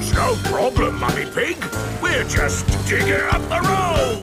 It's no problem, Mummy Pig. We're just digging up the road.